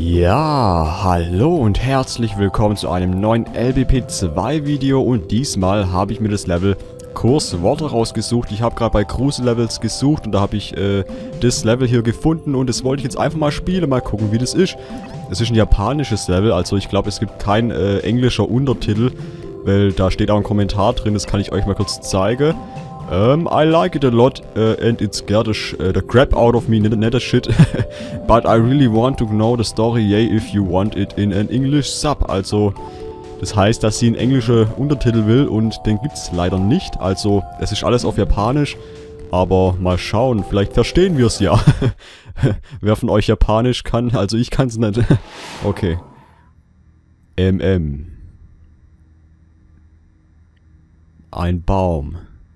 Ja, hallo und herzlich willkommen zu einem neuen LBP 2 Video und diesmal habe ich mir das Level Curse Water rausgesucht. Ich habe gerade bei Cruise Levels gesucht und da habe ich das Level hier gefunden und das wollte ich jetzt einfach mal spielen, mal gucken wie das ist. Es ist ein japanisches Level, also ich glaube es gibt kein englischer Untertitel, weil da steht auch ein Kommentar drin, das kann ich euch mal kurz zeigen. I like it a lot and it scared the crap out of me, not a shit. But I really want to know the story, yay, if you want it in an English sub. Also, das heißt, dass sie einen englischen Untertitel will und den gibt's leider nicht. Also, es ist alles auf Japanisch. Aber mal schauen, vielleicht verstehen wir es ja. Wer von euch Japanisch kann? Also, ich kann's nicht. Okay. Ein Baum.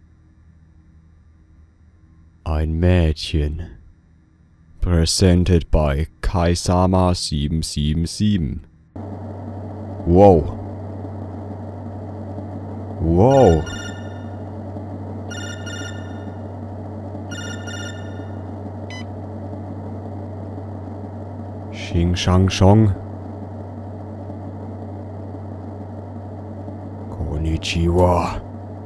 Ein Mädchen. Presented by Kaisama 777. Wow. Wow. Xing Shang Shong. Konnichiwa.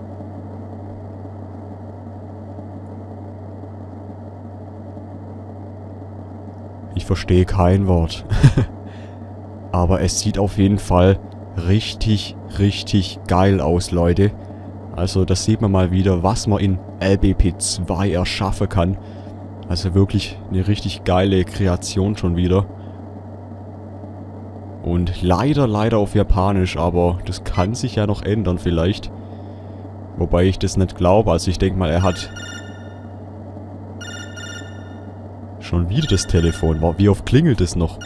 Ich verstehe kein Wort. Aber es sieht auf jeden Fall richtig, richtig geil aus, Leute. Also das sieht man mal wieder, was man in LBP 2 erschaffen kann. Also wirklich eine richtig geile Kreation schon wieder. Und leider auf Japanisch, aber das kann sich ja noch ändern vielleicht. Wobei ich das nicht glaube, also ich denke mal, er hat... Schon wieder das Telefon. Wie oft klingelt es noch?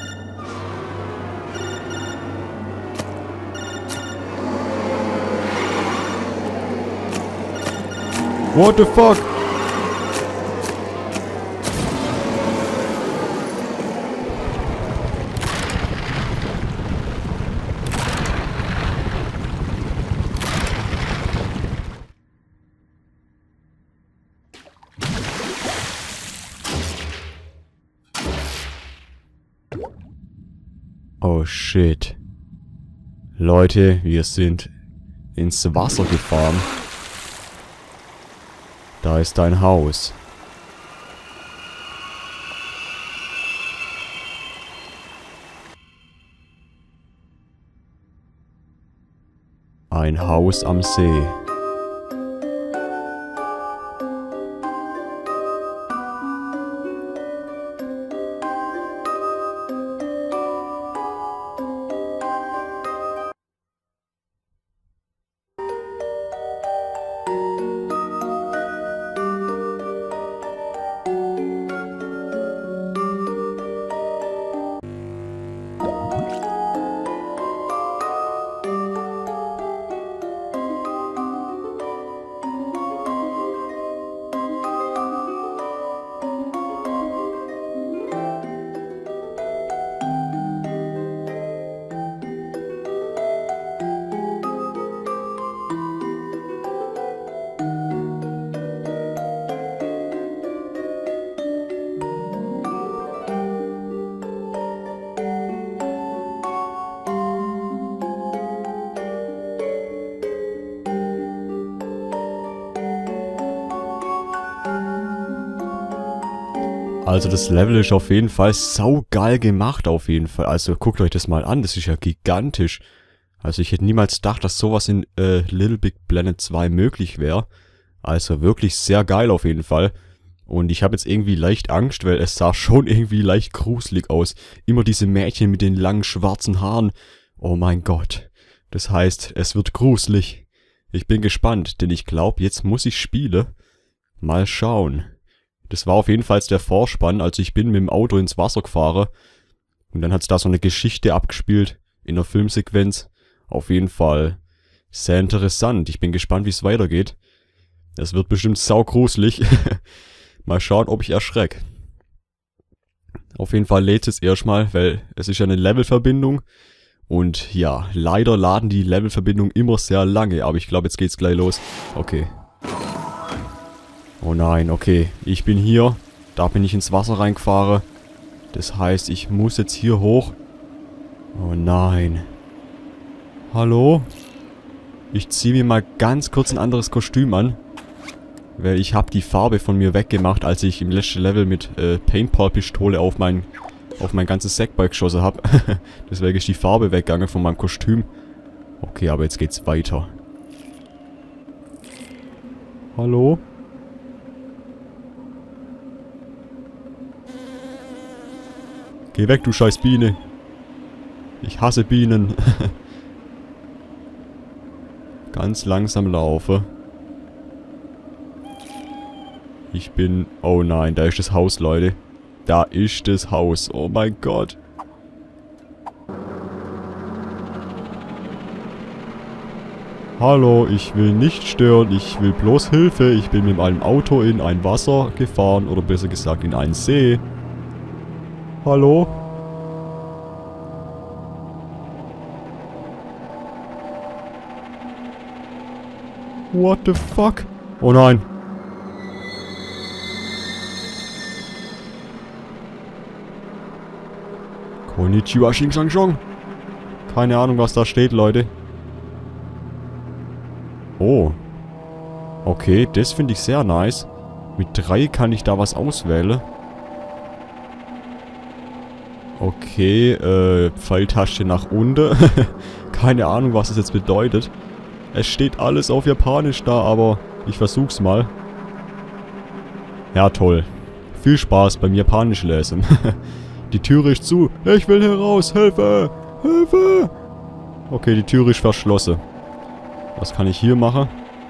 What the fuck? Oh shit. Leute, wir sind ins Wasser gefahren. Da ist ein Haus. Ein Haus am See. Also das Level ist auf jeden Fall saugeil gemacht auf jeden Fall. Also guckt euch das mal an, das ist ja gigantisch. Also ich hätte niemals gedacht, dass sowas in Little Big Planet 2 möglich wäre. Also wirklich sehr geil auf jeden Fall. Und ich habe jetzt irgendwie leicht Angst, weil es sah schon irgendwie leicht gruselig aus. Immer diese Mädchen mit den langen schwarzen Haaren. Oh mein Gott. Das heißt, es wird gruselig. Ich bin gespannt, denn ich glaube, jetzt muss ich spielen. Mal schauen. Das war auf jeden Fall der Vorspann, also ich bin mit dem Auto ins Wasser gefahren und dann hat es da so eine Geschichte abgespielt in der Filmsequenz. Auf jeden Fall sehr interessant. Ich bin gespannt, wie es weitergeht. Es wird bestimmt saugruselig. Mal schauen, ob ich erschrecke. Auf jeden Fall lädt es erstmal, weil es ist ja eine Levelverbindung. Und ja, leider laden die Levelverbindungen immer sehr lange, aber ich glaube, jetzt geht's gleich los. Okay. Oh nein, okay. Ich bin hier. Da bin ich ins Wasser reingefahren. Das heißt, ich muss jetzt hier hoch. Oh nein. Hallo? Ich ziehe mir mal ganz kurz ein anderes Kostüm an. Weil ich habe die Farbe von mir weggemacht, als ich im letzten Level mit Paintball-Pistole auf mein ganzes Sackboy geschossen habe. Deswegen ist die Farbe weggegangen von meinem Kostüm. Okay, aber jetzt geht's weiter. Hallo? Geh weg, du scheiß Biene. Ich hasse Bienen. Ganz langsam laufe. Ich bin... Oh nein, da ist das Haus, Leute. Da ist das Haus. Oh mein Gott. Hallo, ich will nicht stören. Ich will bloß Hilfe. Ich bin mit meinem Auto in ein Wasser gefahren. Oder besser gesagt in einen See. Hallo? What the fuck? Oh nein. Konnichiwa, Xing Shang Shong. Keine Ahnung, was da steht, Leute. Oh. Okay, das finde ich sehr nice. Mit 3 kann ich da was auswählen. Okay, Pfeiltaste nach unten. Keine Ahnung, was das jetzt bedeutet. Es steht alles auf Japanisch da, aber ich versuch's mal. Ja, toll. Viel Spaß beim Japanisch lesen. Die Tür ist zu. Ich will hier raus. Hilfe! Hilfe! Okay, die Tür ist verschlossen. Was kann ich hier machen?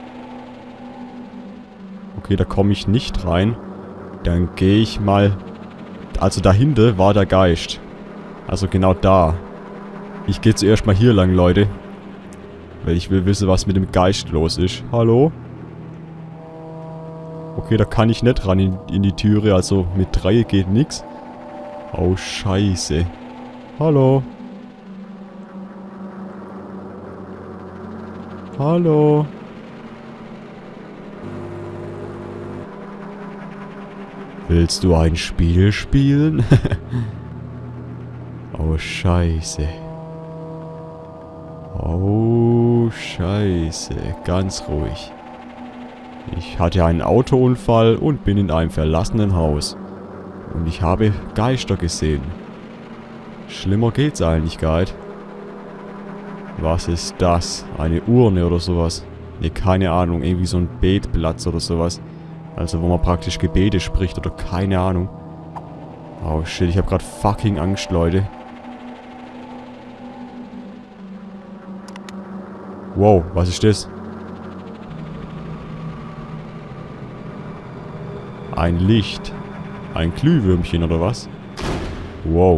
Okay, da komme ich nicht rein. Dann gehe ich mal... Also dahinter war der Geist. Also genau da. Ich gehe zuerst mal hier lang, Leute. Weil ich will wissen, was mit dem Geist los ist. Hallo? Okay, da kann ich nicht ran in die Türe. Also mit 3 geht nix. Oh, scheiße. Hallo? Hallo? Willst du ein Spiel spielen? Oh, scheiße. Oh, scheiße. Ganz ruhig. Ich hatte einen Autounfall und bin in einem verlassenen Haus. Und ich habe Geister gesehen. Schlimmer geht's eigentlich gar nicht. Was ist das? Eine Urne oder sowas? Ne, keine Ahnung. Irgendwie so ein Betplatz oder sowas. Also wo man praktisch Gebete spricht oder keine Ahnung. Oh shit, ich habe gerade fucking Angst, Leute. Wow, was ist das? Ein Licht. Ein Glühwürmchen oder was? Wow.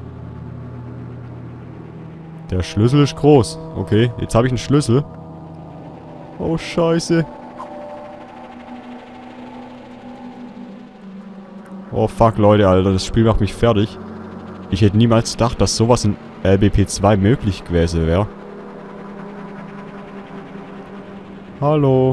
Der Schlüssel ist groß. Okay, jetzt habe ich einen Schlüssel. Oh, scheiße. Oh, fuck, Leute, Alter. Das Spiel macht mich fertig. Ich hätte niemals gedacht, dass sowas in LBP 2 möglich gewesen wäre. Hallo.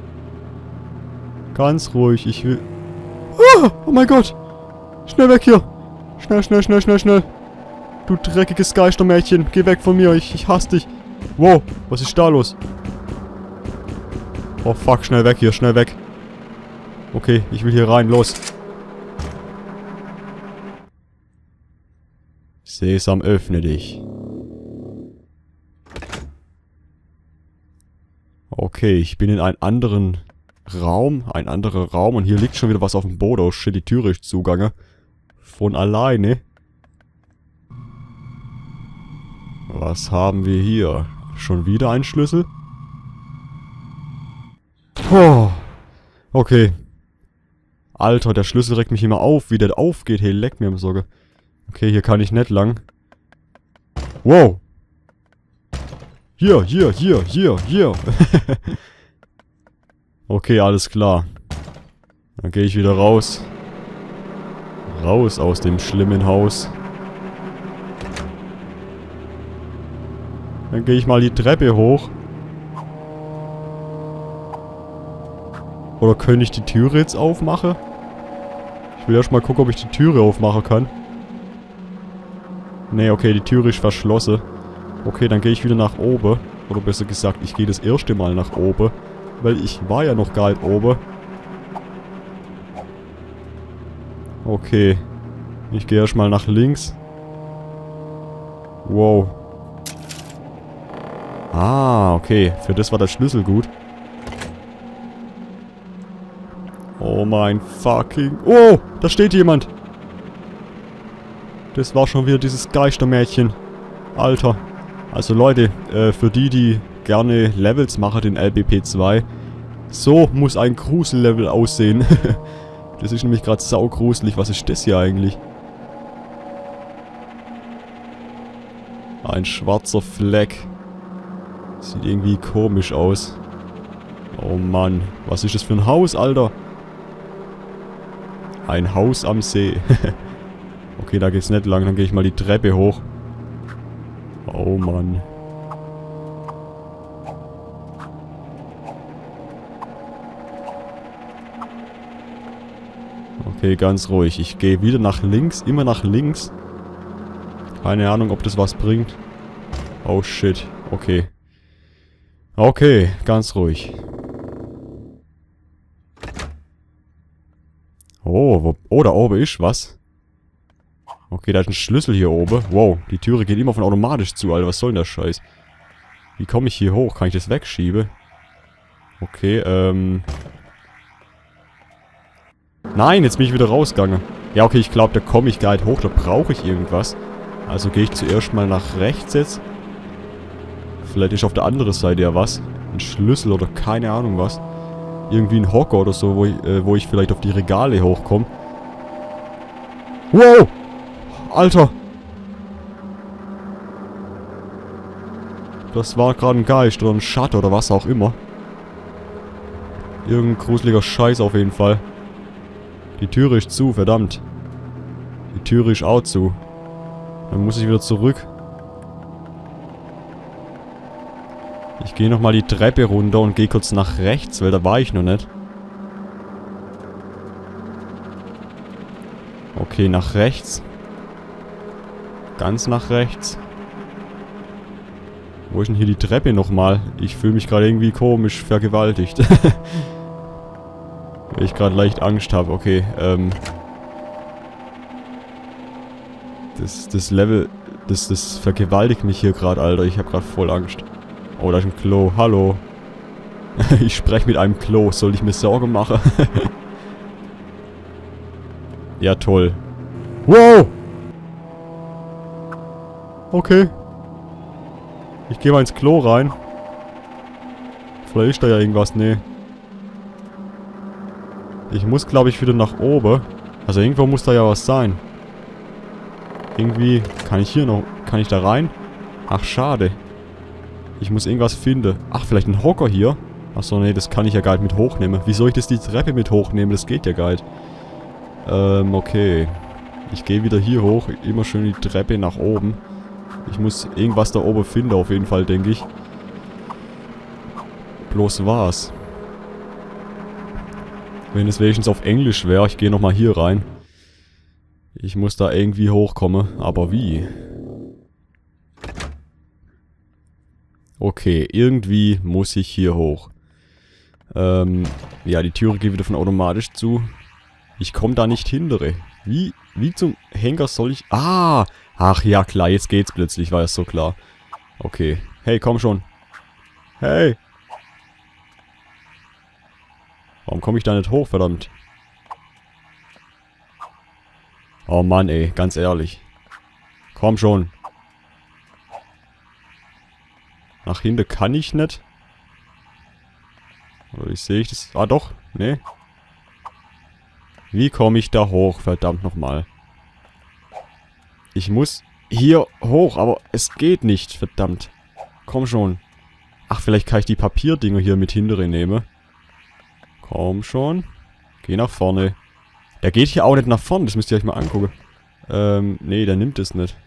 Ganz ruhig, ich will... Ah, oh mein Gott. Schnell weg hier. Schnell, schnell, schnell, schnell, schnell. Du dreckiges Geistermädchen. Geh weg von mir. Ich hasse dich. Wow, was ist da los? Oh fuck, schnell weg hier, schnell weg. Okay, ich will hier rein, los. Sesam, öffne dich. Okay, ich bin in einem anderen Raum. Ein anderer Raum und hier liegt schon wieder was auf dem Boden. Oh shit, die Tür ist zugange. Von alleine. Was haben wir hier? Schon wieder ein Schlüssel? Oh, okay. Alter, der Schlüssel regt mich immer auf, wie der aufgeht. Hey, leck mir am Sorge. Okay, hier kann ich nicht lang. Wow. Hier, hier, hier, hier, hier. Okay, alles klar. Dann gehe ich wieder raus. Raus aus dem schlimmen Haus. Dann gehe ich mal die Treppe hoch. Oder könnte ich die Türe jetzt aufmachen? Ich will erst mal gucken, ob ich die Türe aufmachen kann. Nee, okay, die Tür ist verschlossen. Okay, dann gehe ich wieder nach oben. Oder besser gesagt, ich gehe das erste Mal nach oben. Weil ich war ja noch gar nicht oben. Okay. Ich gehe erstmal nach links. Wow. Ah, okay. Für das war der Schlüssel gut. Oh mein fucking... Oh, da steht jemand. Das war schon wieder dieses Geistermädchen. Alter. Also Leute, für die gerne Levels machen in LBP 2, so muss ein Grusel-Level aussehen. Das ist nämlich gerade saugruselig. Was ist das hier eigentlich? Ein schwarzer Fleck. Sieht irgendwie komisch aus. Oh Mann. Was ist das für ein Haus, Alter? Ein Haus am See. Okay, da geht's nicht lang. Dann gehe ich mal die Treppe hoch. Oh Mann. Okay, ganz ruhig. Ich gehe wieder nach links. Immer nach links. Keine Ahnung, ob das was bringt. Oh shit. Okay. Okay, ganz ruhig. Oh, da oben ist was. Okay, da ist ein Schlüssel hier oben. Wow, die Türe geht immer von automatisch zu, Alter. Was soll denn der Scheiß? Wie komme ich hier hoch? Kann ich das wegschieben? Okay, Nein, jetzt bin ich wieder rausgegangen. Ja, okay, ich glaube, da komme ich gar nicht hoch. Da brauche ich irgendwas. Also gehe ich zuerst mal nach rechts jetzt. Vielleicht ist auf der anderen Seite ja was. Ein Schlüssel oder keine Ahnung was. Irgendwie ein Hocker oder so, wo ich vielleicht auf die Regale hochkomme. Wow! Alter! Das war gerade ein Geist oder ein Schatten oder was auch immer. Irgendein gruseliger Scheiß auf jeden Fall. Die Türe ist zu, verdammt. Die Türe ist auch zu. Dann muss ich wieder zurück. Ich gehe nochmal die Treppe runter und gehe kurz nach rechts, weil da war ich noch nicht. Okay, nach rechts. Ganz nach rechts. Wo ist denn hier die Treppe nochmal? Ich fühle mich gerade irgendwie komisch vergewaltigt. Weil ich gerade leicht Angst habe. Okay, Das Level, das vergewaltigt mich hier gerade, Alter. Ich habe gerade voll Angst. Oh, da ist ein Klo. Hallo. Ich spreche mit einem Klo. Soll ich mir Sorgen machen? Ja, toll. Wow! Okay. Ich gehe mal ins Klo rein. Vielleicht ist da ja irgendwas. Nee. Ich muss, glaube ich, wieder nach oben. Also irgendwo muss da ja was sein. Irgendwie... Kann ich hier noch... Kann ich da rein? Ach, schade. Ich muss irgendwas finden. Ach, vielleicht ein Hocker hier? Achso, nee, das kann ich ja gar nicht mit hochnehmen. Wie soll ich das die Treppe mit hochnehmen? Das geht ja gar nicht. Okay. Ich gehe wieder hier hoch. Immer schön die Treppe nach oben. Ich muss irgendwas da oben finden, auf jeden Fall, denke ich. Bloß was. Wenn es wenigstens auf Englisch wäre. Ich gehe nochmal hier rein. Ich muss da irgendwie hochkommen. Aber wie? Okay, irgendwie muss ich hier hoch. Ja, die Türe geht wieder von automatisch zu. Ich komme da nicht hintere. Wie zum Henker soll ich... Ah! Ach ja, klar, jetzt geht's plötzlich, war es so klar. Okay. Hey, komm schon. Hey! Warum komme ich da nicht hoch, verdammt? Oh Mann, ey, ganz ehrlich. Komm schon. Nach hinten kann ich nicht. Oder wie sehe ich das? Ah, doch. Nee. Wie komme ich da hoch? Verdammt nochmal. Ich muss hier hoch, aber es geht nicht. Verdammt. Komm schon. Ach, vielleicht kann ich die Papierdinger hier mit hintere nehmen. Komm schon. Geh nach vorne. Der geht hier auch nicht nach vorne. Das müsst ihr euch mal angucken. Nee, der nimmt es nicht.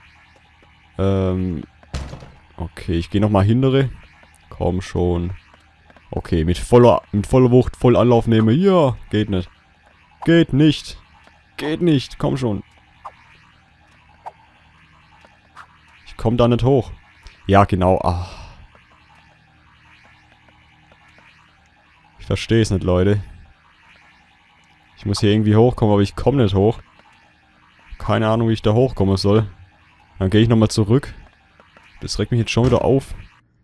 Okay, ich gehe nochmal hintere. Komm schon. Okay, mit voller Wucht, voll Anlauf nehme. Ja, geht nicht. Geht nicht. Geht nicht. Komm schon. Ich komme da nicht hoch. Ja, genau. Ah. Ich verstehe es nicht, Leute. Ich muss hier irgendwie hochkommen, aber ich komme nicht hoch. Keine Ahnung, wie ich da hochkommen soll. Dann gehe ich nochmal zurück. Das regt mich jetzt schon wieder auf.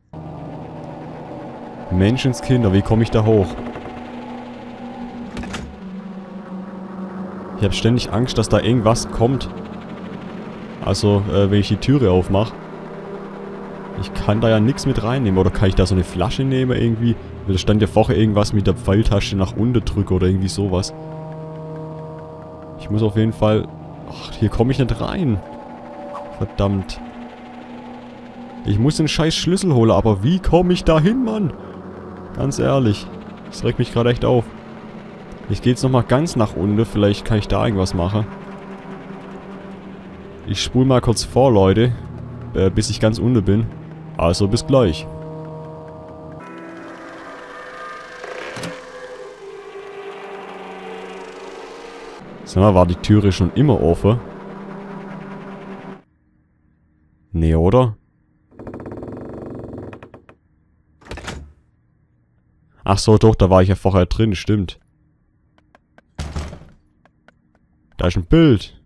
Menschenskinder, wie komme ich da hoch? Ich habe ständig Angst, dass da irgendwas kommt. Also, wenn ich die Türe aufmache. Ich kann da ja nichts mit reinnehmen. Oder kann ich da so eine Flasche nehmen irgendwie? Weil da stand ja vorher irgendwas mit der Pfeiltasche nach unten drücken oder irgendwie sowas. Ich muss auf jeden Fall... Ach, hier komme ich nicht rein. Verdammt. Ich muss den scheiß Schlüssel holen, aber wie komme ich da hin, Mann? Ganz ehrlich. Das regt mich gerade echt auf. Ich gehe jetzt nochmal ganz nach unten. Vielleicht kann ich da irgendwas machen. Ich spule mal kurz vor, Leute. Bis ich ganz unten bin. Also bis gleich. Sag mal, war die Türe schon immer offen? Nee, oder? Ach so, doch, da war ich ja vorher drin, stimmt. Da ist ein Bild.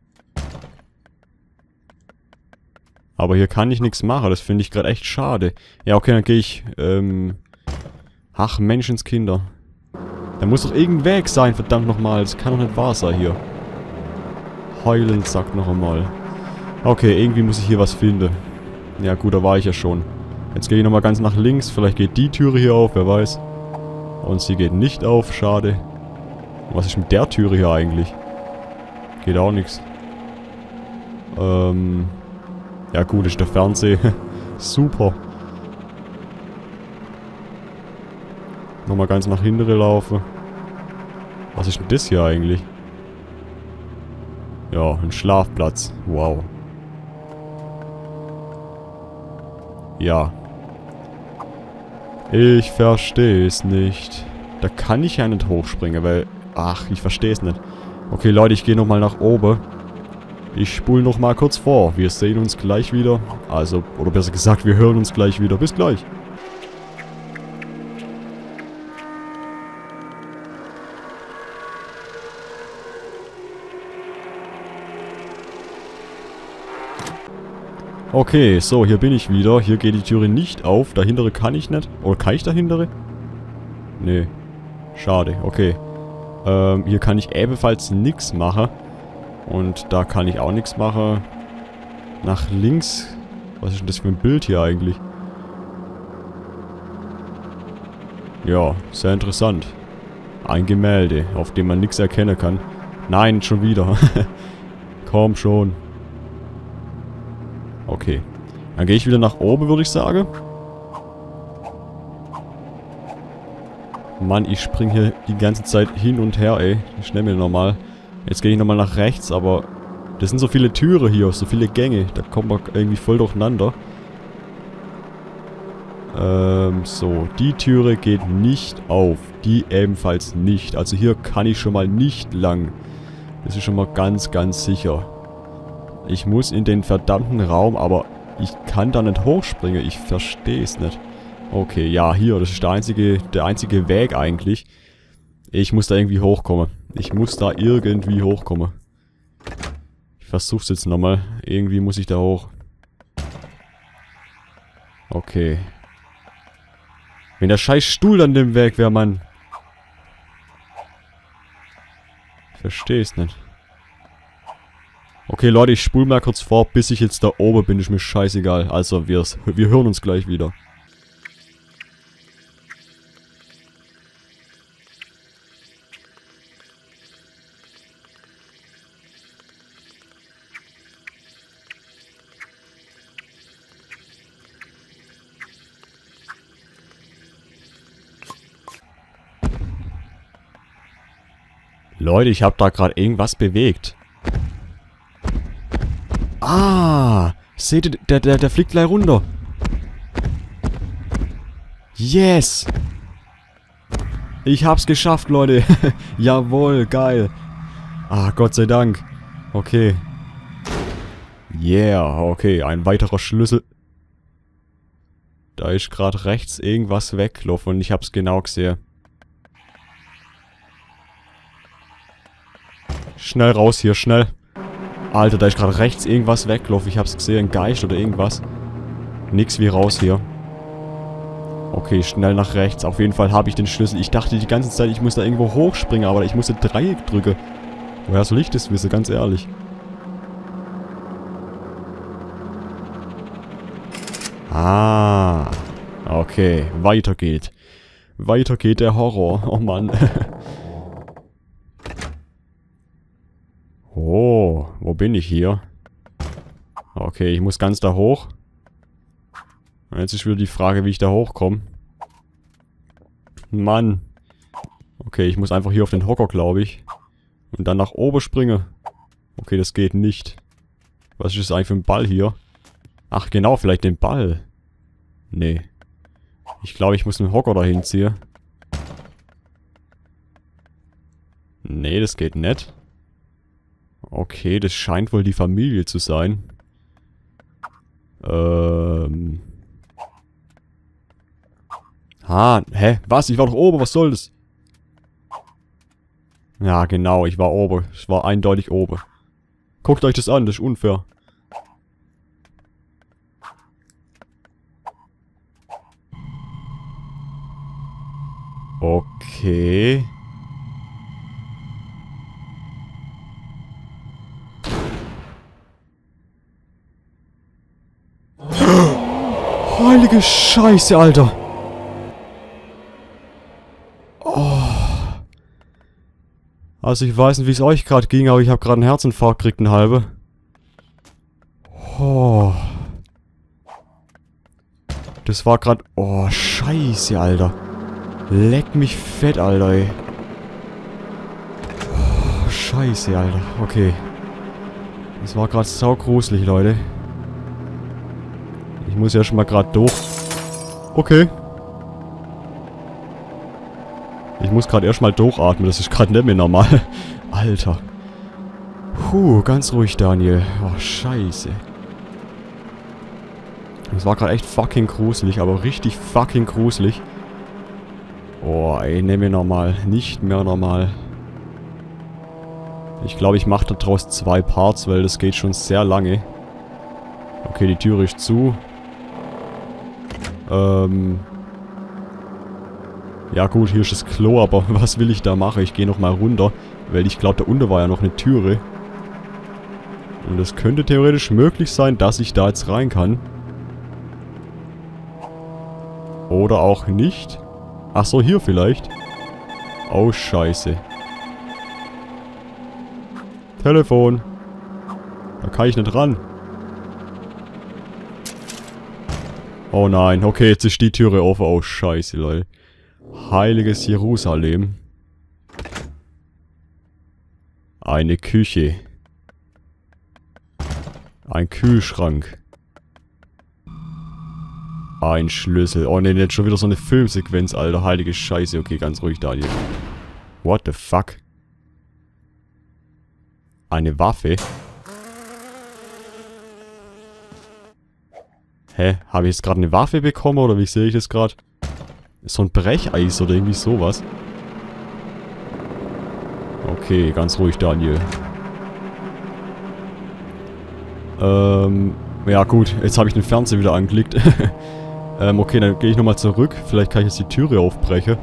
Aber hier kann ich nichts machen, das finde ich gerade echt schade. Ja, okay, dann gehe ich, Ach, Menschenskinder. Da muss doch irgendein Weg sein, verdammt nochmal. Das kann doch nicht wahr sein hier. Heulend, sagt noch einmal. Okay, irgendwie muss ich hier was finden. Ja gut, da war ich ja schon. Jetzt gehe ich nochmal ganz nach links. Vielleicht geht die Türe hier auf, wer weiß. Und sie geht nicht auf, schade. Was ist mit der Türe hier eigentlich? Geht auch nichts. Ja gut, ist der Fernseher. Super. Nochmal ganz nach hinten laufen. Was ist denn das hier eigentlich? Ja, ein Schlafplatz. Wow. Ja. Ich verstehe es nicht. Da kann ich ja nicht hochspringen, weil... Ach, ich verstehe es nicht. Okay, Leute, ich gehe nochmal nach oben. Ich spule nochmal kurz vor. Wir sehen uns gleich wieder. Also, oder besser gesagt, wir hören uns gleich wieder. Bis gleich. Okay, so, hier bin ich wieder. Hier geht die Türe nicht auf. Dahintere kann ich nicht. Oder kann ich dahintere? Nee. Schade, okay. Hier kann ich ebenfalls nichts machen. Und da kann ich auch nichts machen. Nach links. Was ist denn das für ein Bild hier eigentlich? Ja, sehr interessant. Ein Gemälde, auf dem man nichts erkennen kann. Nein, schon wieder. Komm schon. Okay. Dann gehe ich wieder nach oben, würde ich sagen. Mann, ich spring hier die ganze Zeit hin und her, ey. Ich nehme mir nochmal. Jetzt gehe ich nochmal nach rechts, aber... Das sind so viele Türen hier, so viele Gänge. Da kommt man irgendwie voll durcheinander. So. Die Türe geht nicht auf. Die ebenfalls nicht. Also hier kann ich schon mal nicht lang. Das ist schon mal ganz, ganz sicher. Ich muss in den verdammten Raum, aber ich kann da nicht hochspringen. Ich verstehe es nicht. Okay, ja, hier. Das ist der einzige Weg eigentlich. Ich muss da irgendwie hochkommen. Ich muss da irgendwie hochkommen. Ich versuch's jetzt nochmal. Irgendwie muss ich da hoch. Okay. Wenn der scheiß Stuhl an dem Weg wäre, Mann. Ich verstehe es nicht. Okay, Leute, ich spule mal kurz vor, bis ich jetzt da oben bin. Ist mir scheißegal. Also, wir hören uns gleich wieder. Leute, ich habe da gerade irgendwas bewegt. Ah! Seht ihr, der fliegt gleich runter. Yes! Ich hab's geschafft, Leute. Jawohl, geil. Ah, Gott sei Dank. Okay. Yeah, okay, ein weiterer Schlüssel. Da ist gerade rechts irgendwas weggelaufen und ich hab's genau gesehen. Schnell raus hier, schnell. Alter, da ist gerade rechts irgendwas weggelaufen. Ich hab's gesehen, ein Geist oder irgendwas. Nix wie raus hier. Okay, schnell nach rechts. Auf jeden Fall habe ich den Schlüssel. Ich dachte die ganze Zeit, ich muss da irgendwo hochspringen, aber ich musste Dreieck drücken. Woher soll ich das wissen, ganz ehrlich? Ah. Okay, weiter geht. Weiter geht der Horror. Oh Mann. Oh, wo bin ich hier? Okay, ich muss ganz da hoch. Und jetzt ist wieder die Frage, wie ich da hochkomme. Mann. Okay, ich muss einfach hier auf den Hocker, glaube ich. Und dann nach oben springen. Okay, das geht nicht. Was ist das eigentlich für ein Ball hier? Ach genau, vielleicht den Ball. Nee. Ich glaube, ich muss einen Hocker dahin ziehen. Nee, das geht nicht. Okay, das scheint wohl die Familie zu sein. Hä? Was? Ich war doch oben, was soll das? Ja, genau, ich war oben. Ich war eindeutig oben. Guckt euch das an, das ist unfair. Okay. Heilige Scheiße, Alter. Oh. Also ich weiß nicht, wie es euch gerade ging, aber ich habe gerade einen Herzinfarkt gekriegt, einen halbe. Oh. Das war gerade... Oh, Scheiße, Alter. Leck mich fett, Alter, ey. Oh, Scheiße, Alter. Okay. Das war gerade saugruselig, Leute. Ich muss ja schon mal gerade durch. Okay. Ich muss gerade erstmal durchatmen, das ist gerade nicht mehr normal. Alter. Puh, ganz ruhig, Daniel. Oh, Scheiße. Das war gerade echt fucking gruselig, aber richtig fucking gruselig. Oh, ey, nicht mehr normal. Nicht mehr normal. Ich glaube, ich mache daraus 2 Parts, weil das geht schon sehr lange. Okay, die Tür ist zu. Ja gut, hier ist das Klo, aber was will ich da machen? Ich gehe nochmal runter, weil ich glaube, da unten war ja noch eine Türe. Und es könnte theoretisch möglich sein, dass ich da jetzt rein kann. Oder auch nicht. Ach so, hier vielleicht. Oh, Scheiße. Telefon. Da kann ich nicht ran. Oh nein, okay, jetzt ist die Türe offen. Oh, Scheiße, Leute. Heiliges Jerusalem. Eine Küche. Ein Kühlschrank. Ein Schlüssel. Oh ne, jetzt schon wieder so eine Filmsequenz, Alter. Heilige Scheiße. Okay, ganz ruhig, Daniel. What the fuck? Eine Waffe? Hä? Habe ich jetzt gerade eine Waffe bekommen oder wie sehe ich das gerade? So ein Brecheis oder irgendwie sowas. Okay, ganz ruhig, Daniel. Ja gut, jetzt habe ich den Fernseher wieder angeklickt. Okay, dann gehe ich nochmal zurück. Vielleicht kann ich jetzt die Türe aufbrechen.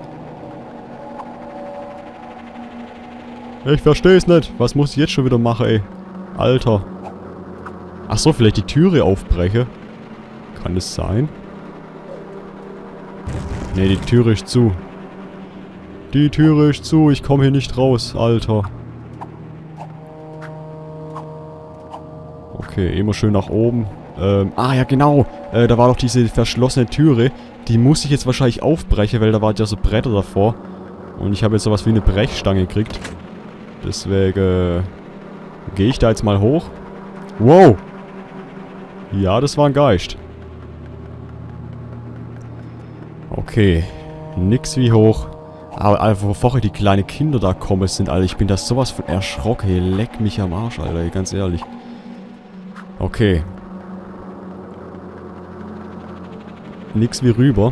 Ich verstehe es nicht. Was muss ich jetzt schon wieder machen, ey? Alter. Ach so, vielleicht die Türe aufbrechen. Kann das sein? Ne, die Türe ist zu. Die Türe ist zu. Ich komme hier nicht raus, Alter. Okay, immer schön nach oben. Ja genau. Da war doch diese verschlossene Türe. Die muss ich jetzt wahrscheinlich aufbrechen, weil da waren ja so Bretter davor. Und ich habe jetzt sowas wie eine Brechstange gekriegt. Deswegen gehe ich da jetzt mal hoch. Wow. Ja, das war ein Geist. Okay. Nix wie hoch. Aber Alter, bevor die kleinen Kinder da kommen sind, Alter, ich bin da sowas von erschrocken. Hey, leck mich am Arsch, Alter, ganz ehrlich. Okay. Nix wie rüber.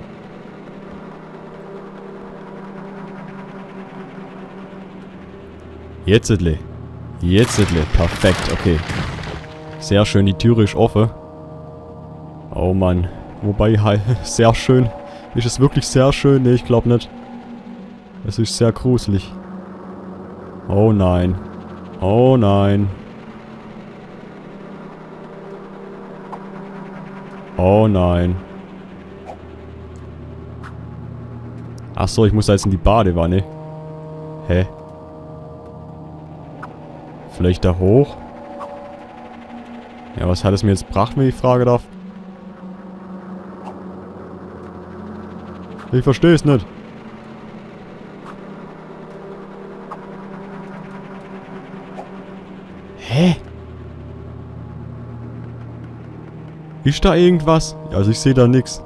Jetztle. Jetztle. Perfekt, okay. Sehr schön, die Türe ist offen. Oh Mann. Wobei, sehr schön. Ist es wirklich sehr schön? Ne, ich glaube nicht. Es ist sehr gruselig. Oh nein. Oh nein. Oh nein. Ach so, ich muss da jetzt in die Badewanne. Hä? Vielleicht da hoch? Ja, was hat es mir jetzt gebracht, wenn ich fragen darf? Ich verstehe es nicht. Hä? Ist da irgendwas? Also ich sehe da nichts.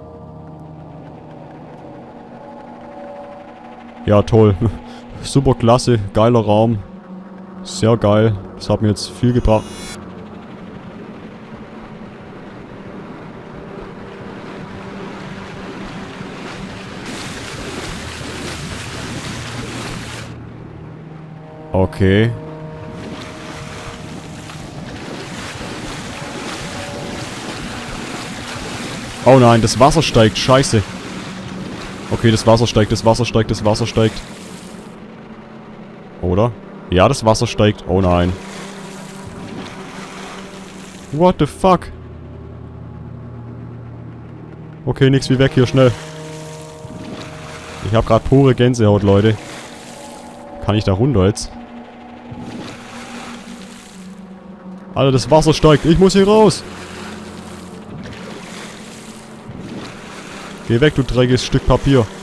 Ja, toll. Super klasse, geiler Raum. Sehr geil. Das hat mir jetzt viel gebracht. Okay. Oh nein, das Wasser steigt. Scheiße. Okay, das Wasser steigt, das Wasser steigt, das Wasser steigt. Oder? Ja, das Wasser steigt. Oh nein. What the fuck? Okay, nix wie weg hier, schnell. Ich habe gerade pure Gänsehaut, Leute. Kann ich da runter jetzt? Alter, das Wasser steigt. Ich muss hier raus. Geh weg, du dreckiges Stück Papier.